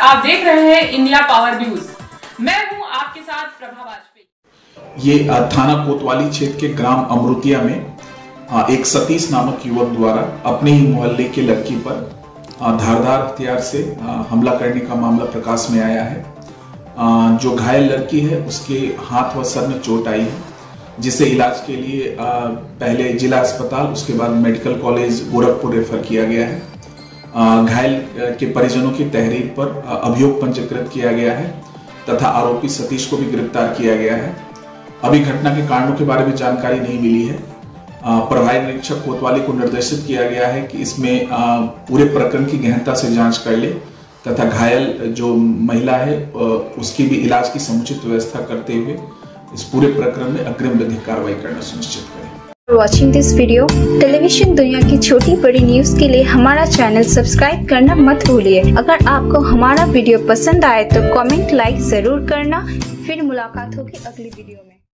आप देख रहे हैं इंडिया पावर न्यूज। मैं हूं आपके साथ प्रभा वाजपेयी। ये थाना कोतवाली क्षेत्र के ग्राम अमृतिया में एक सतीश नामक युवक द्वारा अपने ही मोहल्ले के लड़की पर धारदार हथियार से हमला करने का मामला प्रकाश में आया है। जो घायल लड़की है उसके हाथ व सर में चोट आई है, जिसे इलाज के लिए पहले जिला अस्पताल उसके बाद मेडिकल कॉलेज गोरखपुर रेफर किया गया है। घायल के परिजनों की तहरीर पर अभियोग पंजीकृत किया गया है तथा आरोपी सतीश को भी गिरफ्तार किया गया है। अभी घटना के कारणों के बारे में जानकारी नहीं मिली है। प्रभारी निरीक्षक कोतवाली को निर्देशित किया गया है कि इसमें पूरे प्रकरण की गहनता से जांच कर ले तथा घायल जो महिला है उसकी भी इलाज की समुचित व्यवस्था करते हुए इस पूरे प्रकरण में अग्रिम विधिक कार्रवाई करना सुनिश्चित करें। Watching this video. टेलीविजन दुनिया की छोटी बड़ी न्यूज के लिए हमारा चैनल सब्सक्राइब करना मत भूलिए। अगर आपको हमारा वीडियो पसंद आए तो कमेंट लाइक जरूर करना। फिर मुलाकात होगी अगली वीडियो में।